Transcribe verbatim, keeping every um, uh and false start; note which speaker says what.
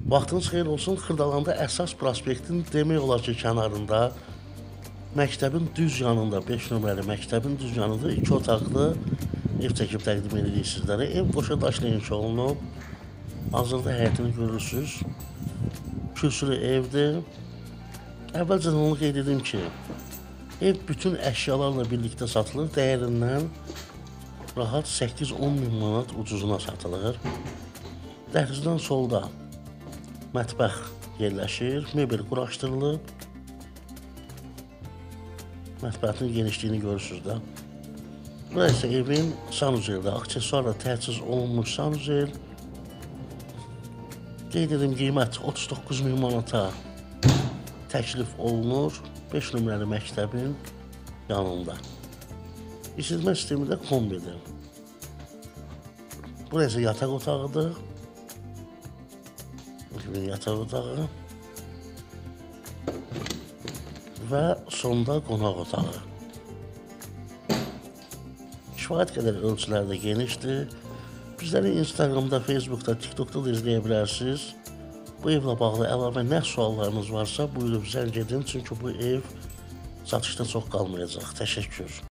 Speaker 1: Vaxtınız xeyir olsun. Xırdalanda əsas prospektin demək olar ki, kənarında, məktəbin düz yanında, beş nömrəli məktəbin düz yanında iki otaqlı ev çəkib təqdim edirik sizlərə. Ev qoşa daşla inşa olunub. Hazırda həyətini görürsünüz. Kürsülü evdir. Əvvəlcədən onu qeyd edim ki, ev bütün əşyalarla birlikdə satılır. Dəyərindən rahat səkkiz on min manat ucuzuna satılır. Dəhlizdən solda mətbəx yerləşir, mebel quraşdırılıb. Mətbəxin genişliyini görürsünüz də. Burası isə evin sanuzeldə, aksesuarla təchiz olunmuş sanuzel. Qeyd edim, qiymət otuz doqquz min manata təklif olunur beş nömrəli məktəbin yanında. İşitmə sistemi də kombidir. Burası yataq otağıdır. Yataq otağı və sonda qonaq otağı. Kifayət qədər ölçülərdə genişdir. Bizləri Instagramda, Facebookda, TikTokda da izləyə bilərsiniz. Bu evlə bağlı əlavə nə suallarınız varsa buyurub zəng edin, çünki bu ev satışda çox qalmayacaq. Təşəkkür.